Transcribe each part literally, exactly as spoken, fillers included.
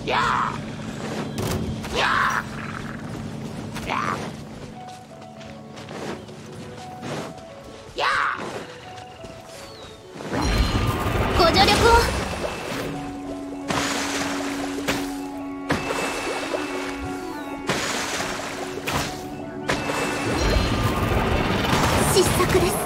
ご助力を。失策です。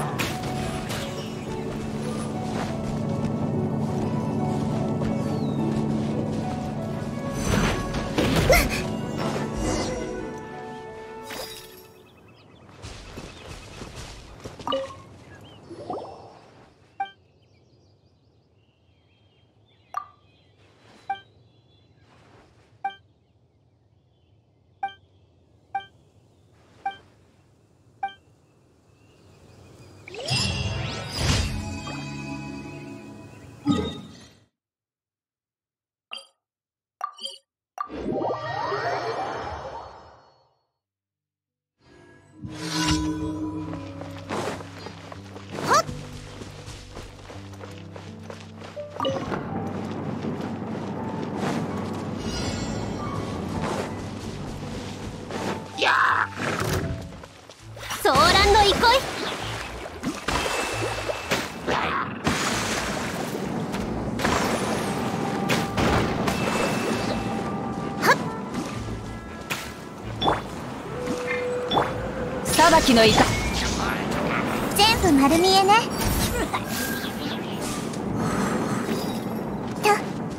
ソーランの憩い。 裁きのイカ。 全部丸見えね。と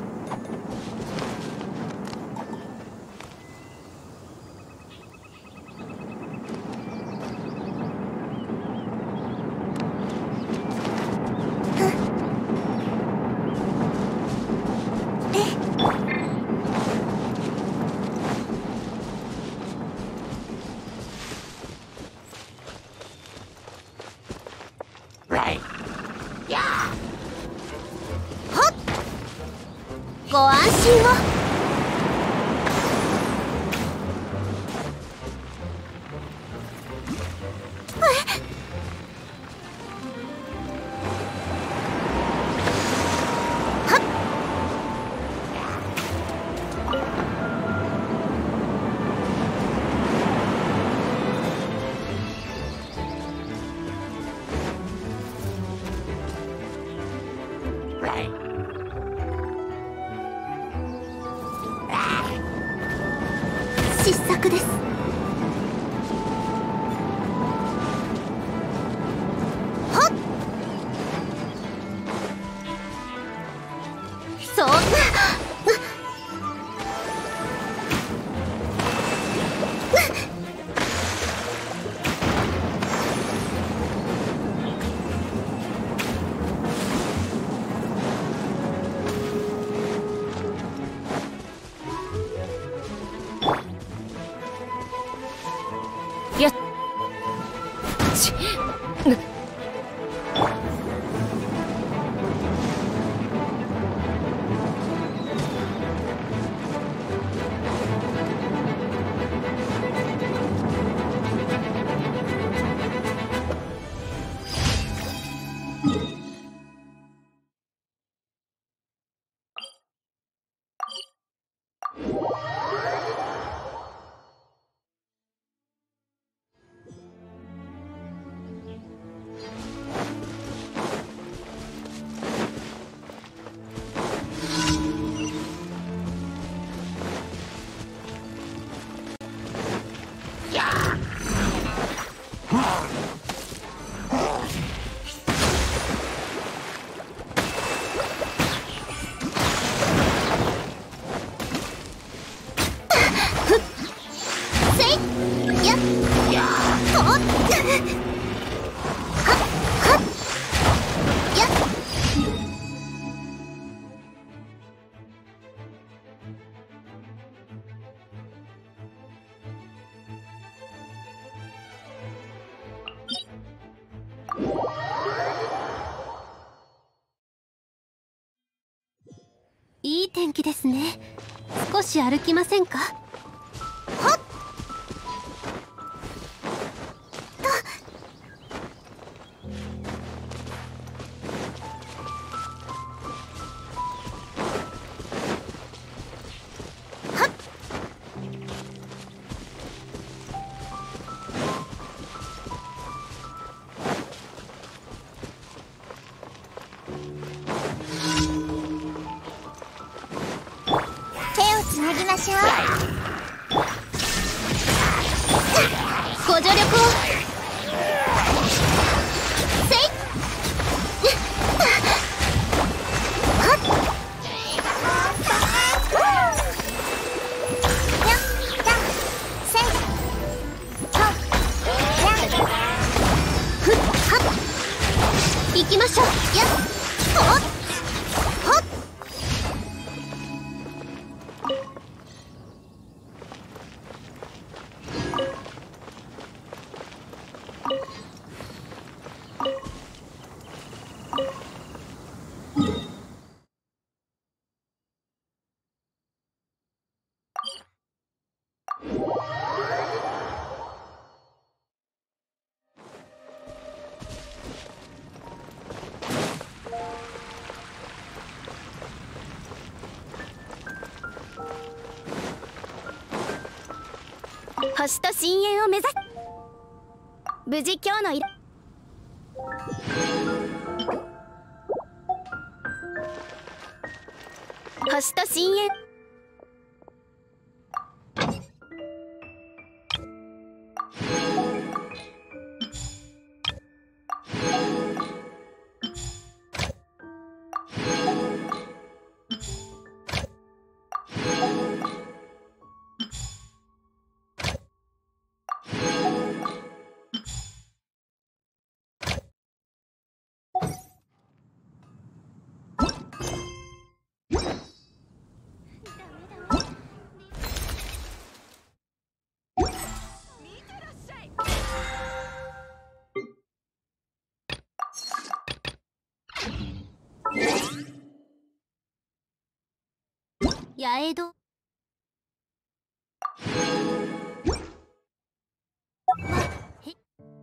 ご安心を。失策です。はっ、そんな。 よし。いい天気ですね。少し歩きませんか？はっと。 つなぎましょう。 ご助力を。 せい行きましょう。 やっほっほっ。星と深淵を目指す。無事今日の依頼。星と深淵。 八重戸。へ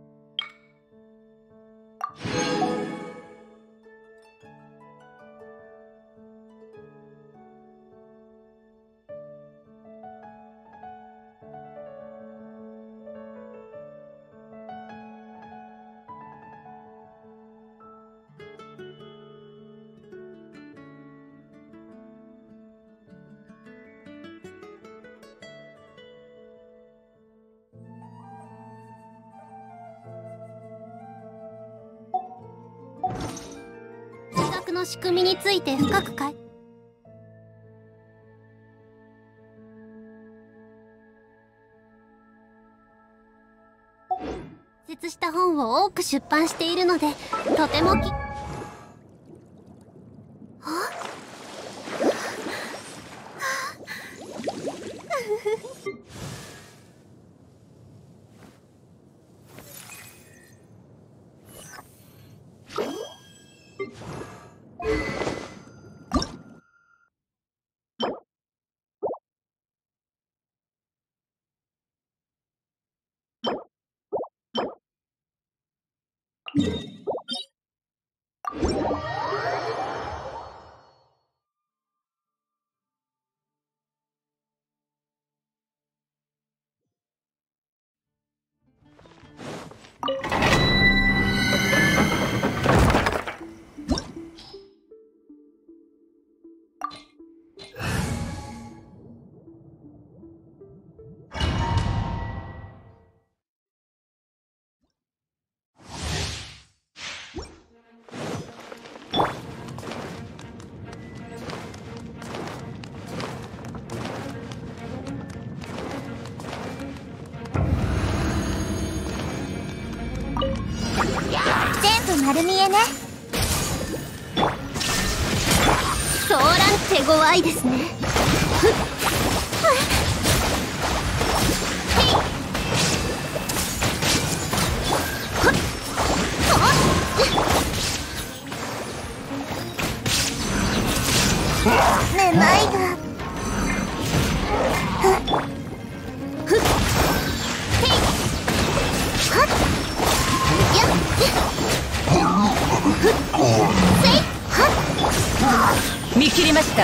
地学の仕組みについて深くかい。説した本を多く出版しているので、とてもき。 全部丸見えね。 ソーラン手強いですね。 めまいが。 見切りました。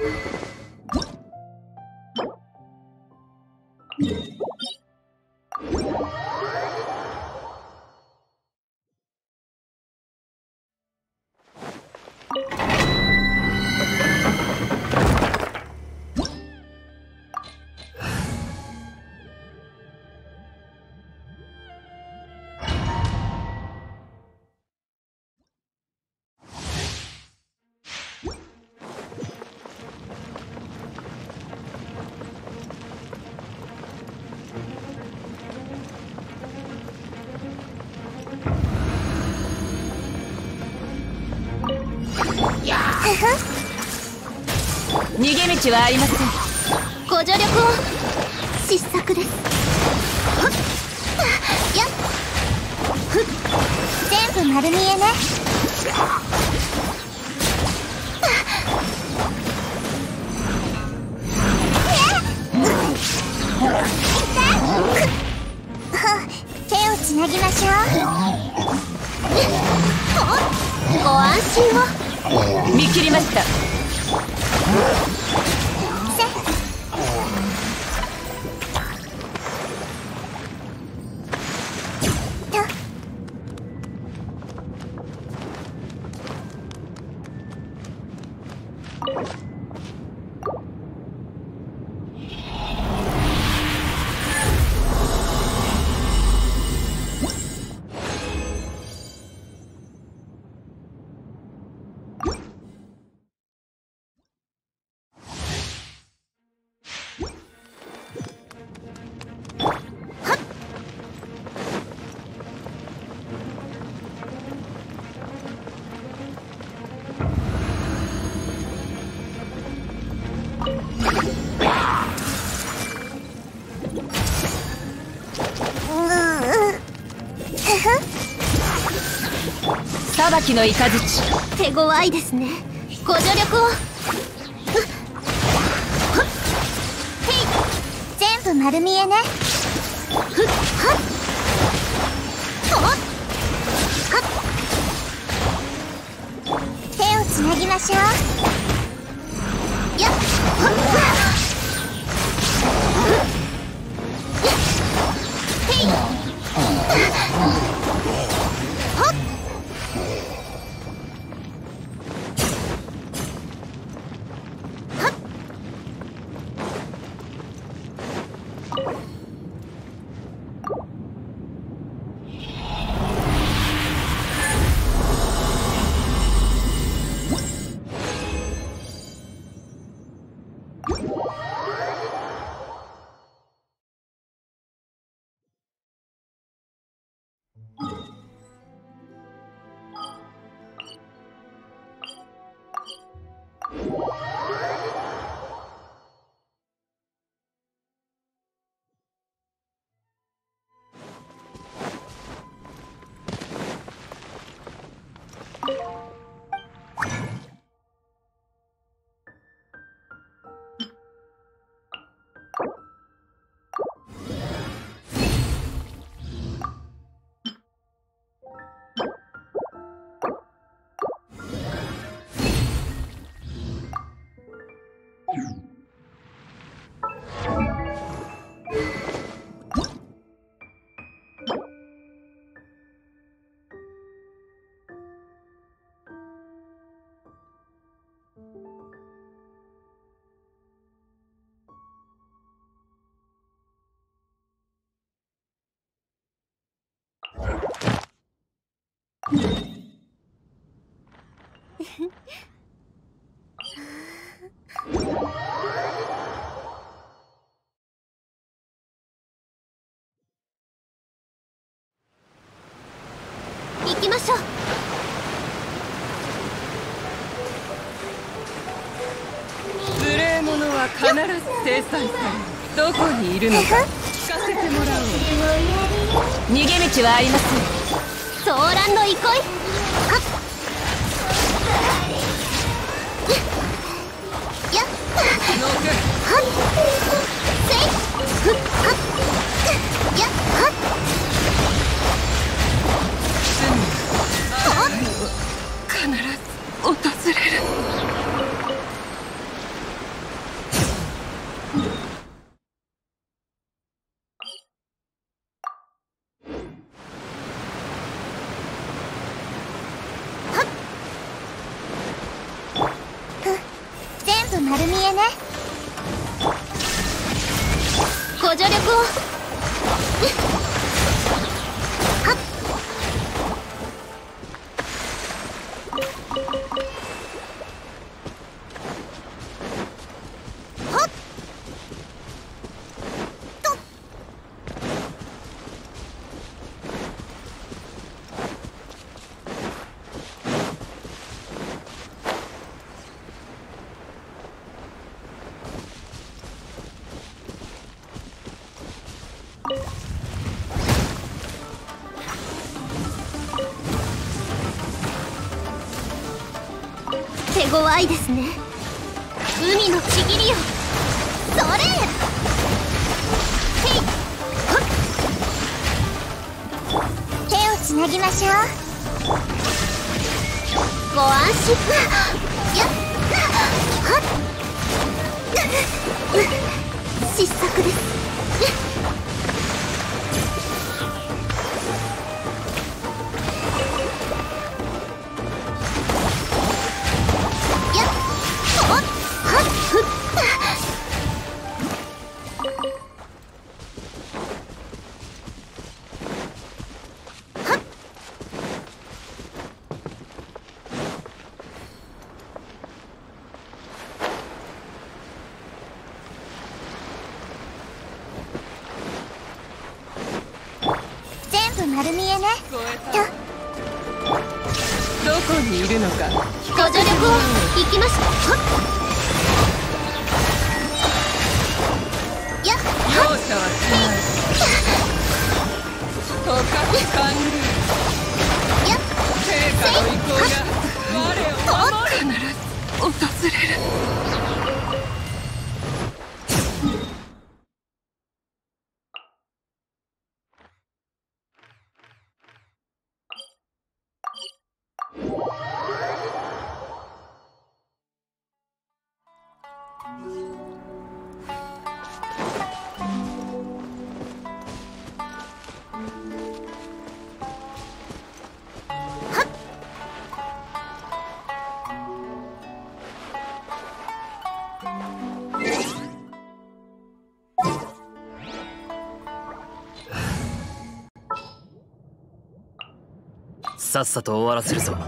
逃げ道はありません。 ご助力を。失策です。 ふっやっふっ全部丸見えね。手をつなぎましょう。 ご安心を。 見切りました。裁きの雷。 手強いですね。ご助力を。 全部丸見えね。ふっはっはっ手をつなぎましょう。やっはっへいはっ行きましょう。 無礼者は必ず制裁され、どこにいるのか聞かせてもらおう。逃げ道はありません。 騒乱の憩い。はっやっノークはっせいふっはっやっはっ必ず訪れる。 部丸見えね。 ご助力を。はっ。手強いですね。海のちぎりよ。それ。へい。はっ。 手をつなぎましょう。 ご安心。 やっはっ。失策です。 丸見えね。 どこにいるのか。 ご助力を。行きました。はっ。 やっ。 容赦はしない。捕獲完了。 やっ。 陛下の意向が我を守る。必ず訪れる。 さっさと終わらせるぞ。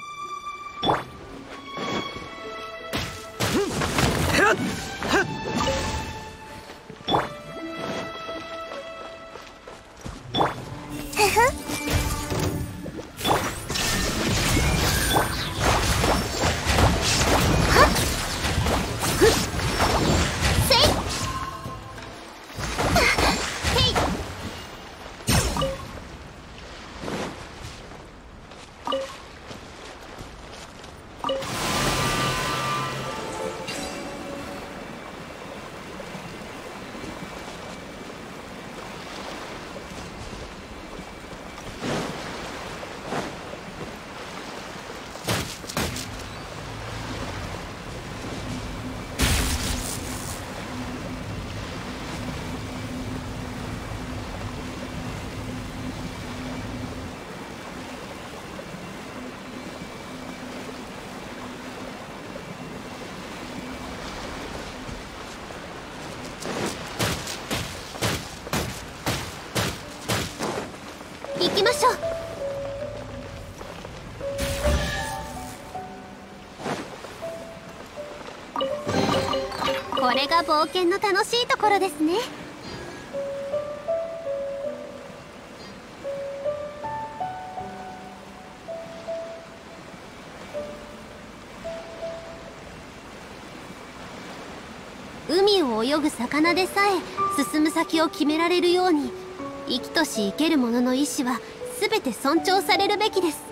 行きましょう。これが冒険の楽しいところですね。海を泳ぐ魚でさえ進む先を決められるように、生きとし生ける者の意志は全て尊重されるべきです。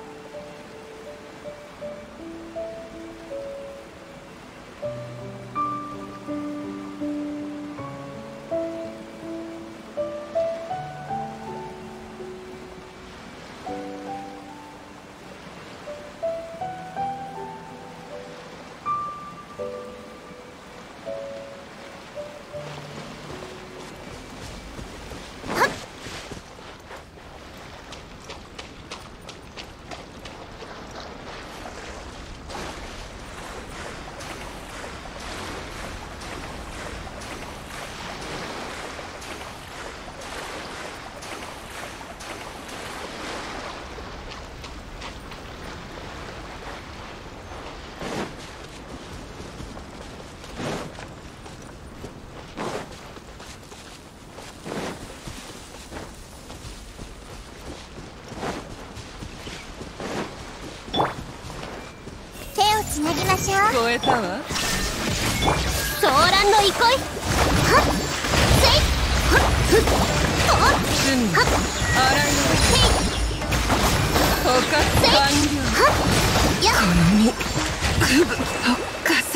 ましょう。 聞こえたわ。 ソーランの憩い。 はっせいはっふっほっ済んだ。 はっ洗いせいの捕獲完了。 はっやっに区分特化せ。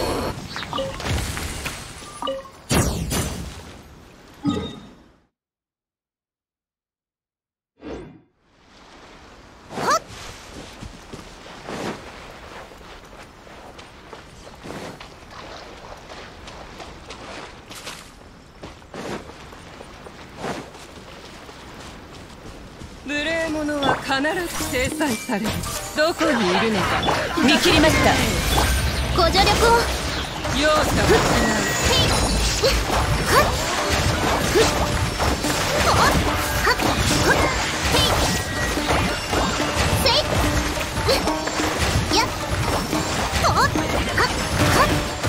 無礼者は必ず制裁される。どこにいるのか見切りました。 ご助力を。 容赦はしない。 はっふっほっはっほっへいせいやっほっはっはっ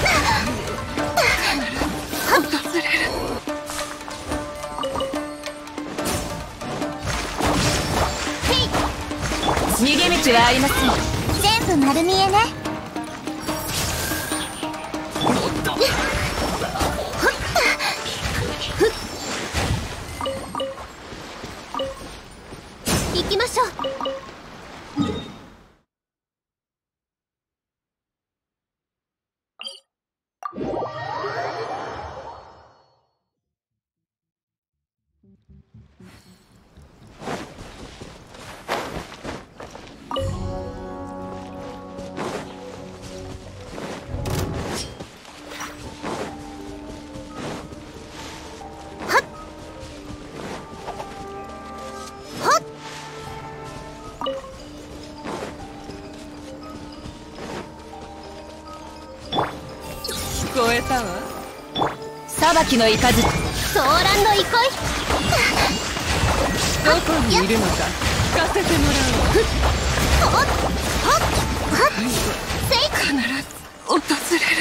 訪れる。逃げ道はありません。 全部丸見えね。 行きましょう。 聞こえたわ。裁きの雷。 ソーランの憩い。 どこにいるのか聞かせてもらおう。 ほっほっはっせい必ず訪れる。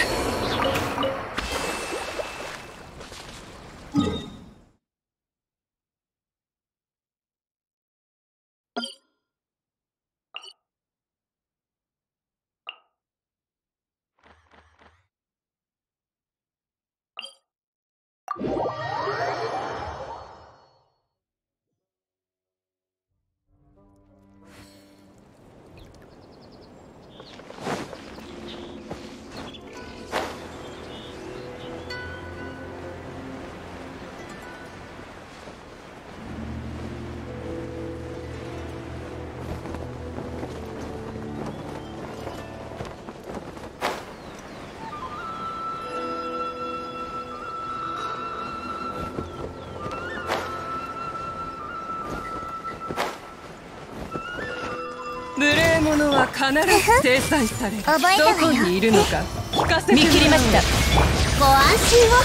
無礼者は必ず制裁される。 覚えたわよ。 どこにいるのか聞かせてもらおう。見切りました。 ご安心を。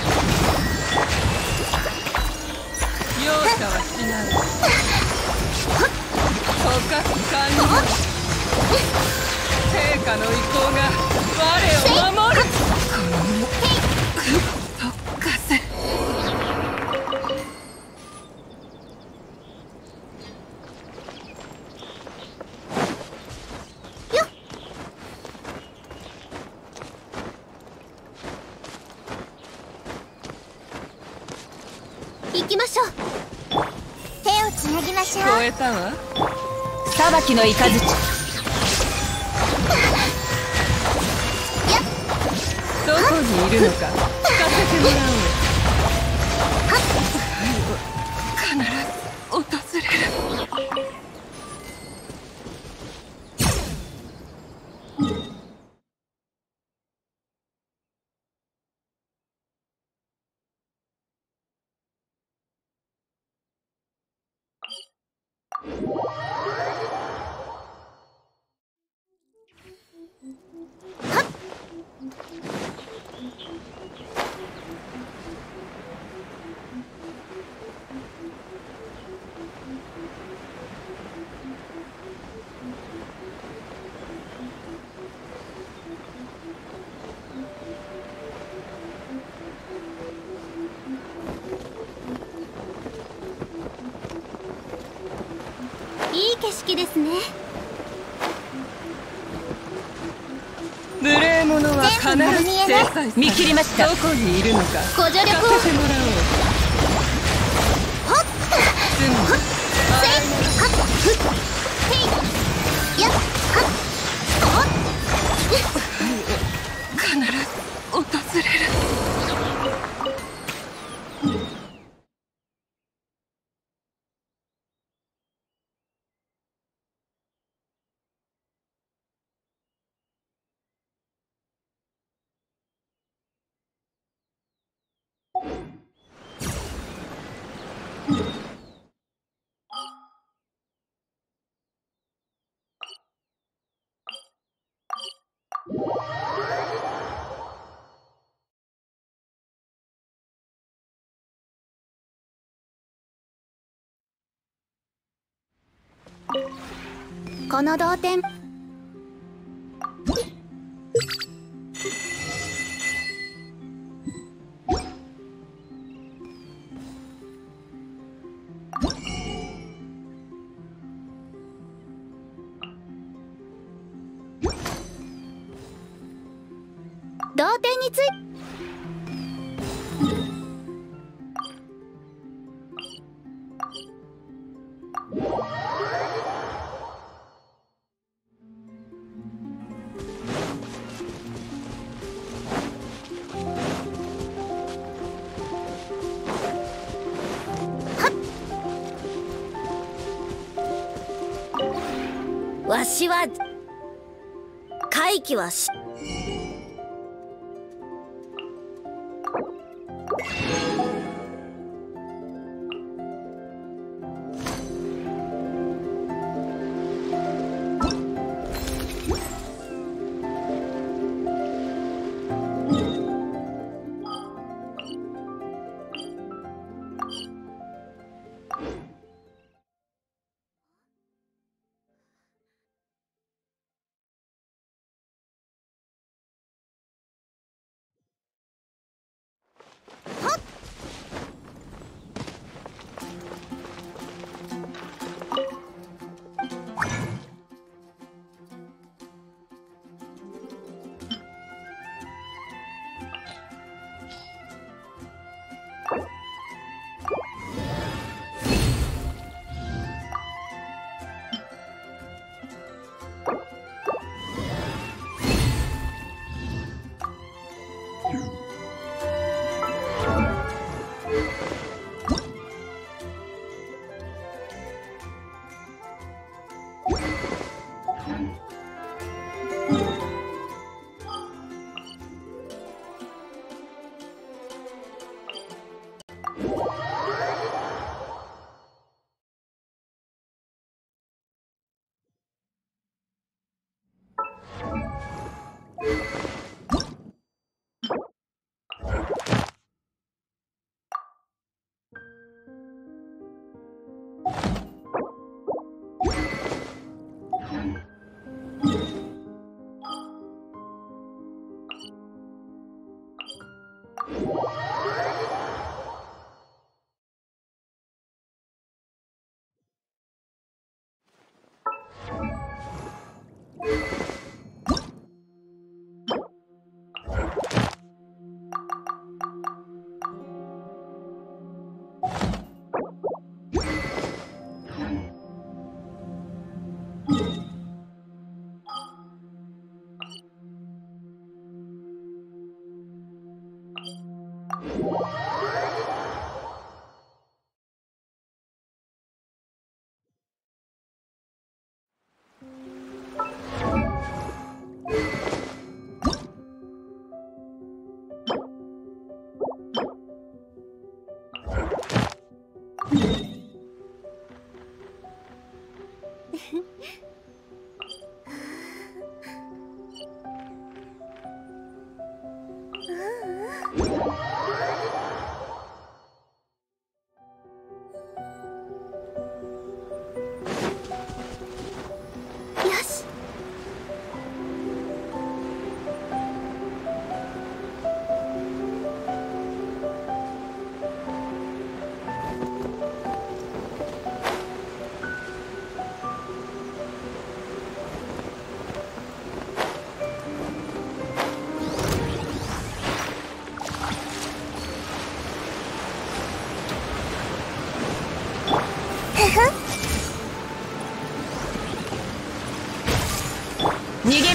容赦はしない。捕獲完了。陛下の意向が我を守る。この特化せ。 行きましょう。 手をつなぎましょう。 聞こえたわ。 裁きの雷。 やっどこにいるのか聞かせてもらおう。必ず訪れる。 いい景色ですね。 無礼者は必ず制裁され、 見切りました。 どこにいるのかご助力を。 聞かせてもらおう。 はっすぐはっせいはっふっへいやっはっはっ必ず訪れる。 この同点同点についわしは回帰はし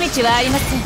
道はありません。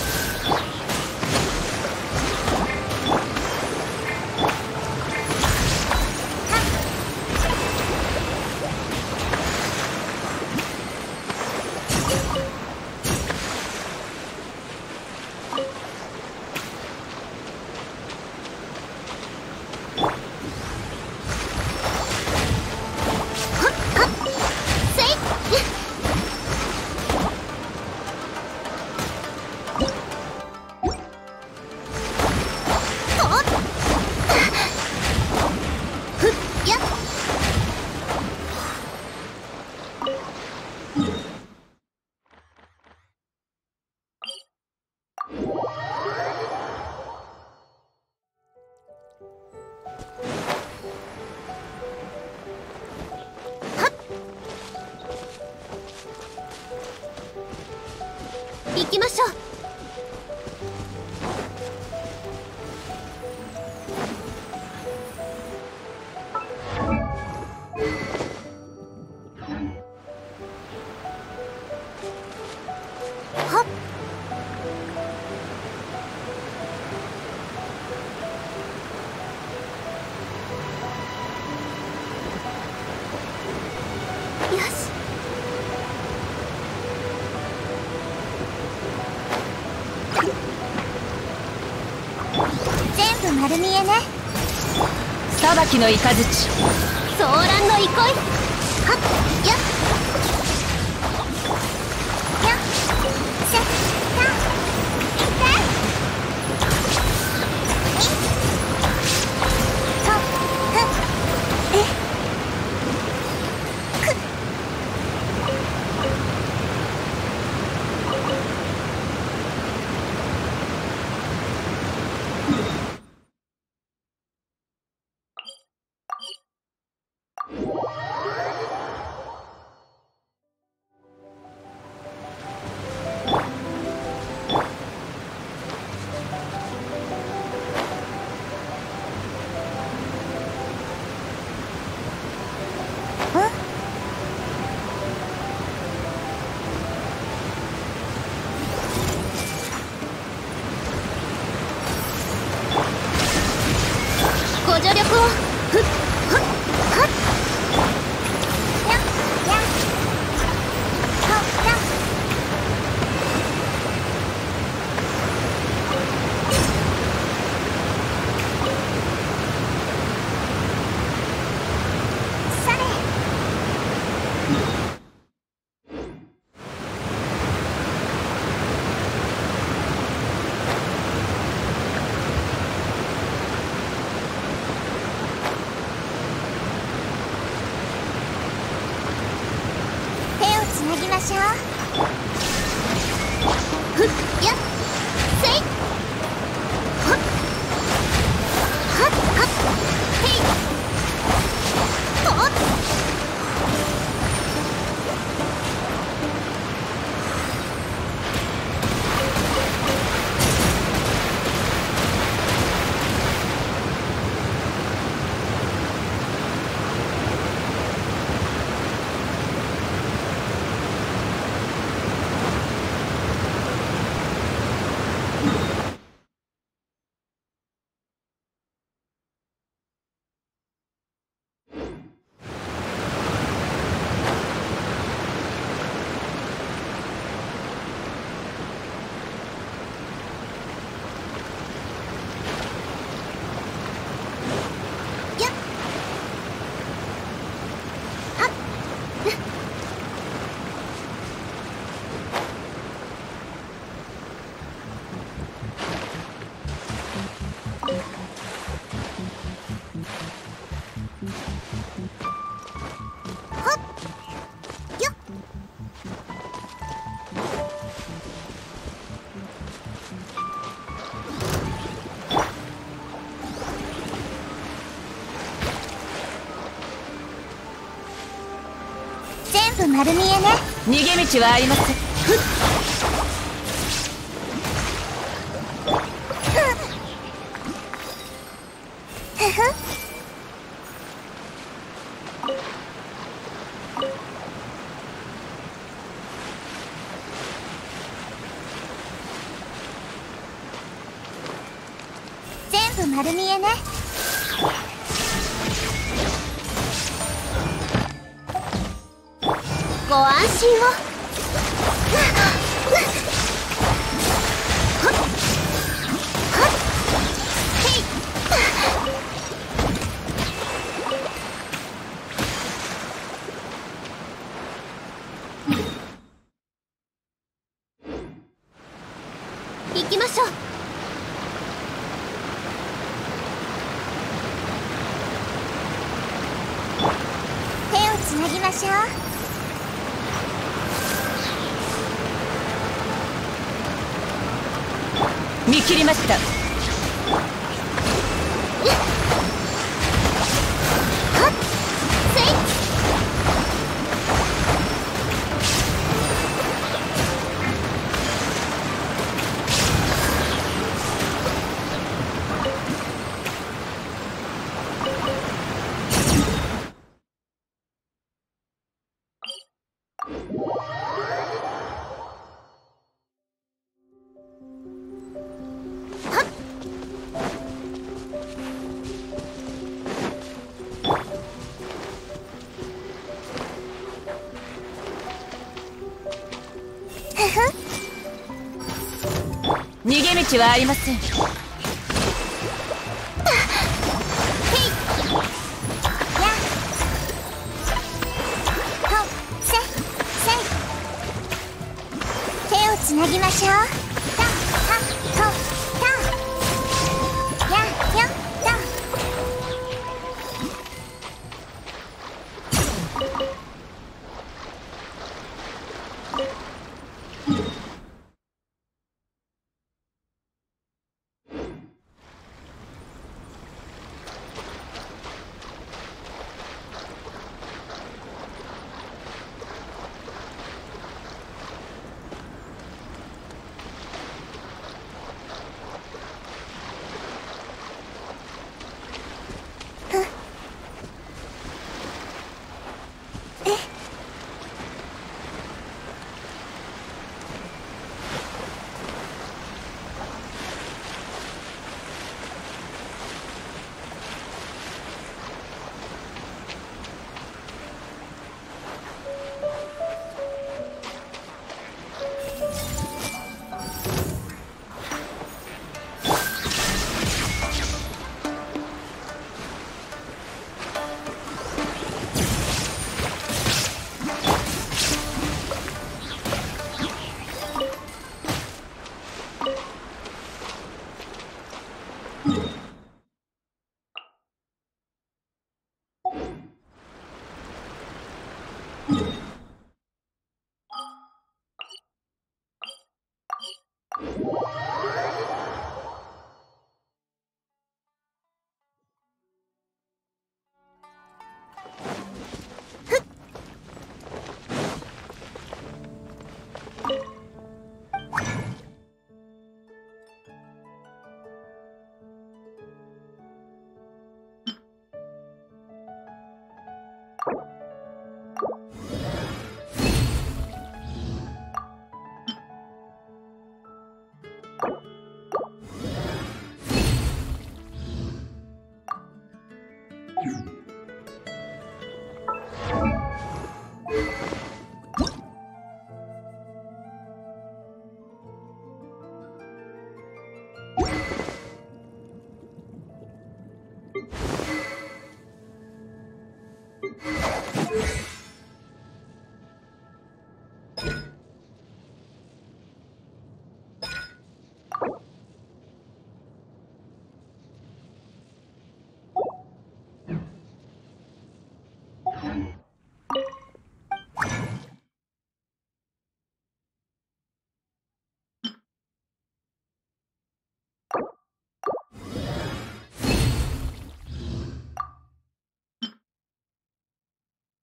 行きましょう。はっ。よし。 全部丸見えね。 裁きの雷。 騒乱の憩い。はっよっよっせたいていとふえくご助力を。ふっふっはっ。 ややとやされ手をつなぎましょう。 ふっやっせい。はっはっはっへいほっ。全部丸見えね。 逃げ道はありません。 ふふプ丸見えね。 ご安心を。行きましょう。 手をつなぎましょう。 見切りました。逃げ道はありません。 手をつなぎましょう。タッタットタッやよタ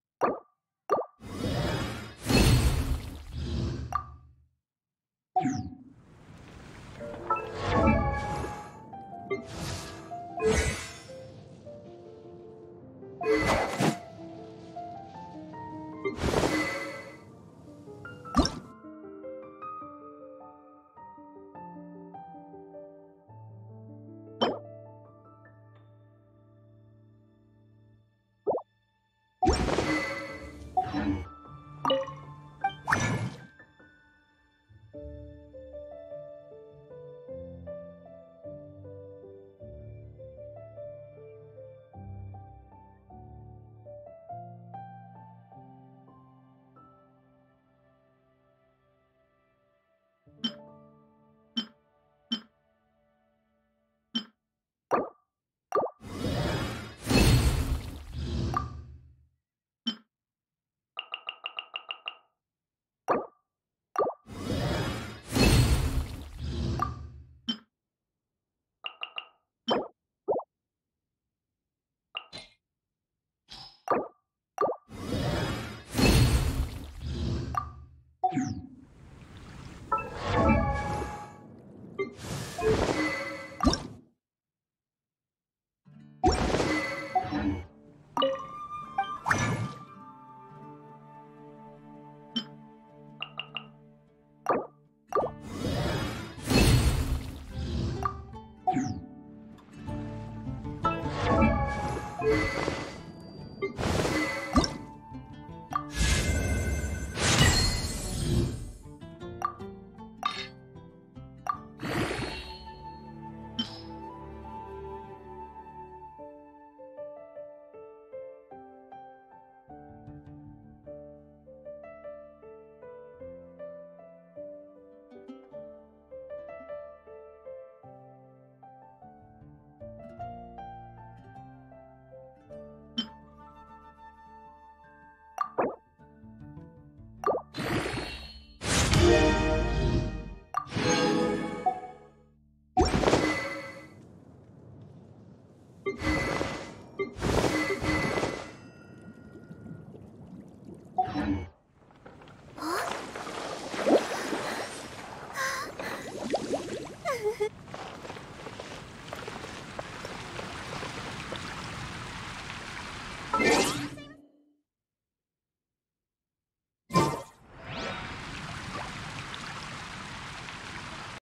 ッ